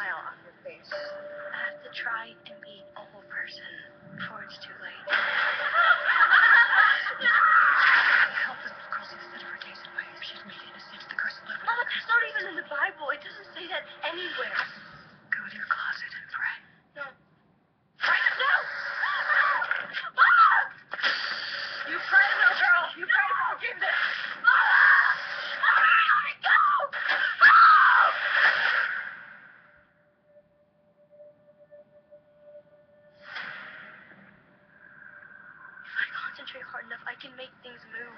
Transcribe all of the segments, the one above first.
smile on your face. I have to try and be a whole person before it's too late. Help this girl see the sin of her days and why if she's made innocent, the curse of blood. Mama, that's not even in the Bible. It doesn't say that anywhere. Go to your closet and pray. No. No! Mom! You pray, little girl. You pray for forgiveness. Mama! Let me go! No! If I concentrate hard enough, I can make things move.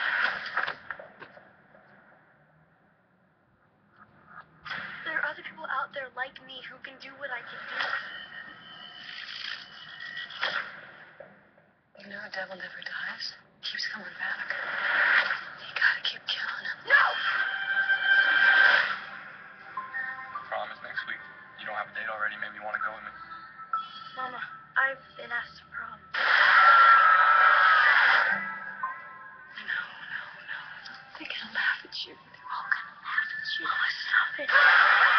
There are other people out there like me who can do what I can do. You know the devil never dies. Keeps coming back. You gotta keep killing him. No! Prom is next week. You don't have a date already. Maybe you want to go with me. Mama, I've been asked to prom. No. They're gonna laugh at you. They're all gonna laugh at you. Mama, stop it.